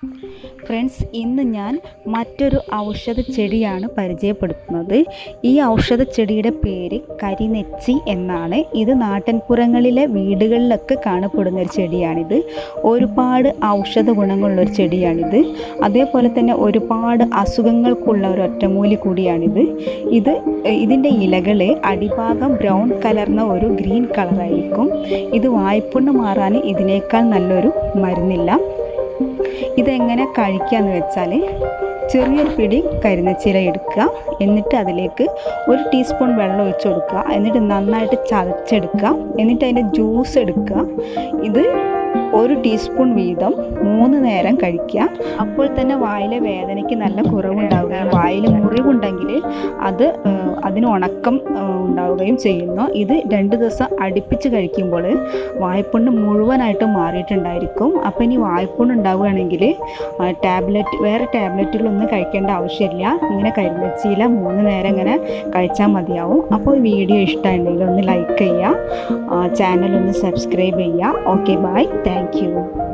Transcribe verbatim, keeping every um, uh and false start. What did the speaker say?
Friends, ഇന്ന് ഞാൻ മറ്റൊരു ഔഷധ ചെടിയാണ് പരിചയപ്പെടുത്തുന്നത്. ഈ ഔഷധ ചെടിയുടെ പേര് കരിനെച്ചി എന്നാണ്. ഇത് നാട്ടിൻപുറങ്ങളിലെ വീടുകളിലൊക്കെ കാണപ്പെടുന്ന ഒരു ചെടിയാണിത്. ഒരുപാട് ഔഷധ ഗുണങ്ങളുള്ളൊരു ചെടിയാണിത്. അതേപോലെ തന്നെ ഒരുപാട് അസുഖങ്ങൾക്കുള്ള ഒരു ഒറ്റമൂലി കൂടിയാണിത്. ഇത് ഇതിൻ്റെ ഇലകൾ അടിഭാഗം ബ്രൗൺ കലർന്ന ഒരു ഗ്രീൻ കളറായിരിക്കും. ഇത് വായ്പുണ്ണ് മാറാൻ ഇതിനേക്കാൾ നല്ലൊരു മരുന്നില്ല. ഇതെങ്ങനെ കഴിക്കാന്ന് വെച്ചാൽ, ചെറിയൊരു പിടി കരിനെച്ചില എടുക്കുക, എന്നിട്ട് അതിലേക്ക് ഒരു ടീസ്പൂൺ വെള്ളം ഒഴിച്ച് കൊടുക്കുക, എന്നിട്ട് നന്നായിട്ട് ചതച്ചെടുക്കുക, എന്നിട്ട് അതിൻ്റെ ജ്യൂസ് എടുക്കുക. ഇത് ഒരു ടീസ്പൂൺ വീതം മൂന്ന് നേരം കഴിക്കുക. അപ്പോൾ തന്നെ വായിലെ വേദനയ്ക്ക് നല്ല കുറവുണ്ടാവുകയും വായിൽ മുറിവുണ്ടെങ്കിൽ അത് അതിന് ഉണക്കം ഉണ്ടാവുകയും ചെയ്യുന്നു. ഇത് രണ്ട് ദിവസം അടുപ്പിച്ച് കഴിക്കുമ്പോൾ വായ്പുണ്ണ് മുഴുവനായിട്ട് മാറിയിട്ടുണ്ടായിരിക്കും. അപ്പോൾ ഇനി വായ്പുണ്ണ് ഉണ്ടാവുകയാണെങ്കിൽ ടാബ്ലറ്റ് വേറെ ടാബ്ലറ്റുകളൊന്നും കഴിക്കേണ്ട ആവശ്യമില്ല. ഇങ്ങനെ കരിനെച്ചിയില മൂന്ന് നേരം ഇങ്ങനെ കഴിച്ചാൽ മതിയാവും. അപ്പോൾ വീഡിയോ ഇഷ്ടമായിട്ടുണ്ടെങ്കിൽ ഒന്ന് ലൈക്ക് ചെയ്യുക, ചാനൽ ഒന്ന് സബ്സ്ക്രൈബ് ചെയ്യുക. Okay, bye, thank U.